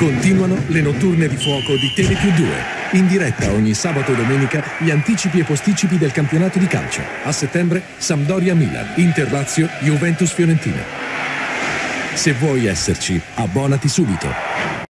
Continuano le notturne di fuoco di Telepiù2. In diretta ogni sabato e domenica gli anticipi e posticipi del campionato di calcio. A settembre Sampdoria-Milan, Inter-Lazio, Juventus-Fiorentina. Se vuoi esserci, abbonati subito.